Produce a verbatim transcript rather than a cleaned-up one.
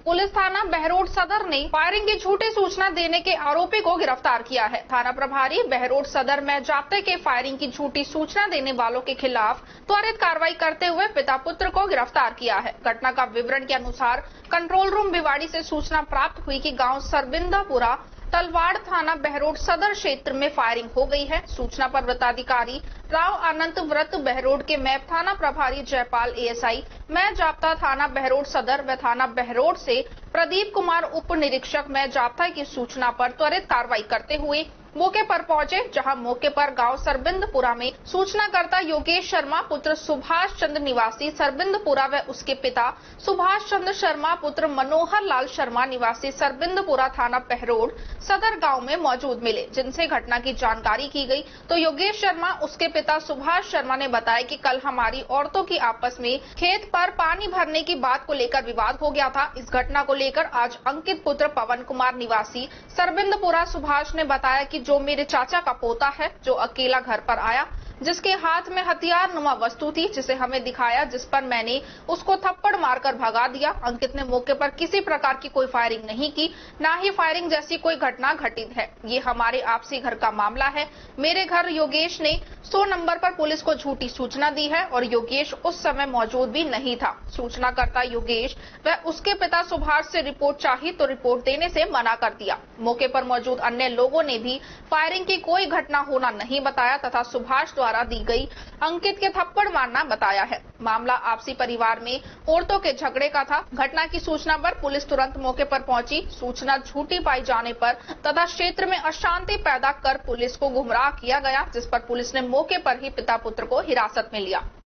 Police थाना बहरोड सदर ने फायरिंग की झूठी सूचना देने के आरोपी को गिरफ्तार किया है। थाना प्रभारी बहरोड सदर में जाप्ते के फायरिंग की झूठी सूचना देने वालों के खिलाफ त्वरित कार्रवाई करते हुए पिता पुत्र को गिरफ्तार किया है। घटना का विवरण के अनुसार कंट्रोल रूम भिवाड़ी से सूचना प्राप्त हुई कि गांव सरबिंदापुरा तलवाड़ थाना बहरोड सदर क्षेत्र में फायरिंग हो गई है। सूचना पर वृत्ताधिकारी राव अनंत व्रत बहरोड के मैप थाना प्रभारी जयपाल एएसआई मैं जाप्ता थाना बहरोड सदर व थाना बहरोड से प्रदीप कुमार उप निरीक्षक मैं जाप्ता की सूचना पर त्वरित कार्रवाई करते हुए मौके पर पहुंचे, जहां मौके पर गांव सरबिंदपुरा में सूचनाकर्ता योगेश शर्मा पुत्र सुभाष चंद्र निवासी सरबिंदपुरा व उसके पिता सुभाष चंद्र शर्मा पुत्र मनोहर लाल शर्मा निवासी सरबिंदपुरा थाना बहरोड सदर गांव में मौजूद मिले, जिनसे घटना की जानकारी की गई। तो योगेश शर्मा उसके पिता सुभाष शर्मा ने बताया कि कल हमारी औरतों की आपस में खेत पर पानी भरने की बात को लेकर विवाद हो गया था। इस घटना को लेकर आज अंकित पुत्र पवन कुमार निवासी सरबिंदपुरा सुभाष ने बताया कि जो मेरे चाचा का पोता है, जो अकेला घर पर आया, जिसके हाथ में हथियार नुमा वस्तु थी, जिसे हमें दिखाया, जिस पर मैंने उसको थप्पड़ मारकर भगा दिया। अंकित ने मौके पर किसी प्रकार की कोई फायरिंग नहीं की, ना ही फायरिंग जैसी कोई घटना घटित है। ये हमारे आपसी घर का मामला है। मेरे घर योगेश ने सौ नंबर पर पुलिस को झूठी सूचना दी है और योगेश उस समय मौजूद भी नहीं था। सूचनाकर्ता योगेश व उसके पिता सुभाष से रिपोर्ट चाहिए तो रिपोर्ट देने से मना कर दिया। मौके पर मौजूद अन्य लोगों ने भी फायरिंग की कोई घटना होना नहीं बताया तथा सुभाष द्वारा दी गई अंकित के थप्पड़ मारना बताया है। मामला आपसी परिवार में औरतों के झगड़े का था। घटना की सूचना पर पुलिस तुरंत मौके पर पहुंची। सूचना झूठी पाई जाने पर तथा क्षेत्र में अशांति पैदा कर पुलिस को गुमराह किया गया, जिस पर पुलिस ने मौके पर ही पिता पुत्र को हिरासत में लिया।